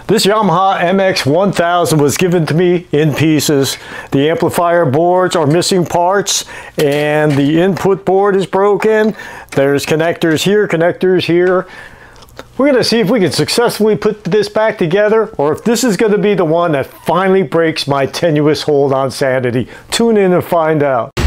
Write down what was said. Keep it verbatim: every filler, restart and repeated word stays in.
This Yamaha M X one thousand was given to me in pieces. The amplifier boards are missing parts and the input board is broken. There's connectors here, connectors here. We're going to see if we can successfully put this back together or if this is going to be the one that finally breaks my tenuous hold on sanity. Tune in and find out.